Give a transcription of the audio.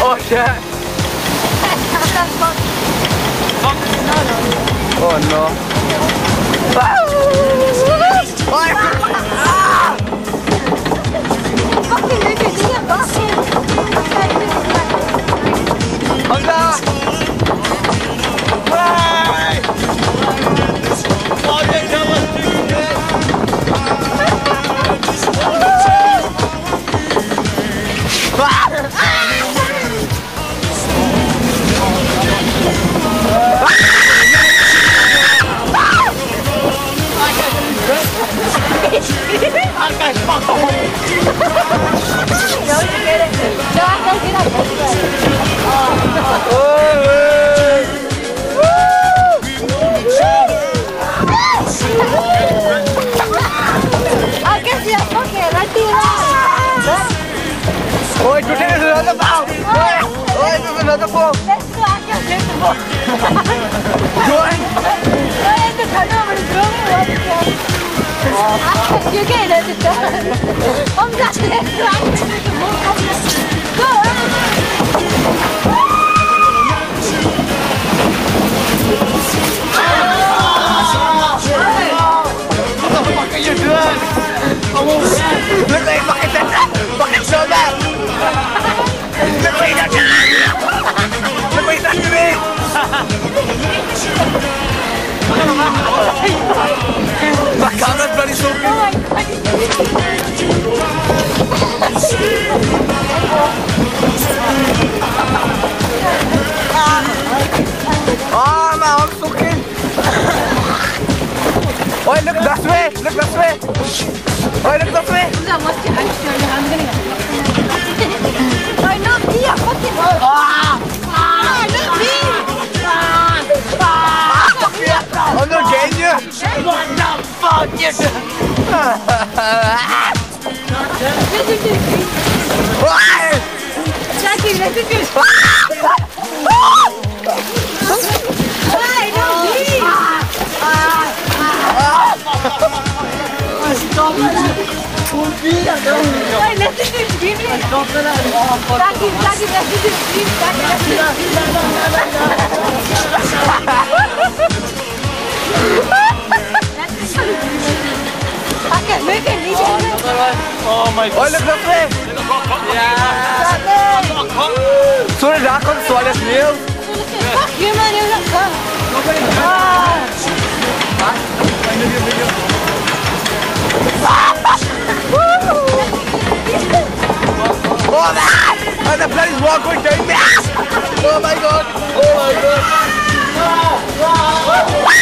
Oh shit. Oh no. Oi, tu tens another ball! Oi, there's another ball! Let's go, I can take the ball. Join! You get it, I'm not let's go, I can take the ball. Go! What the fuck are you doing? Look like fucking so bad! Look what he done to me! Look what he done to me! My camera's bloody so good! Oh, my arm's fucking! Oi, look this way! Look this way! Oi, look this way! I not here, fucking not me! I'm not getting you! What the fuck you Jackie, let's do it! Hey, not me! Hey, let's do it! Give me! Jackie, let's do it! I can make it! Oh my god! Oi, look this way! Jackie! So did I come swallow his nails? Fuck you, man! You're not come! Oh man! And the bloody wall going down me! Oh my god! Oh my god!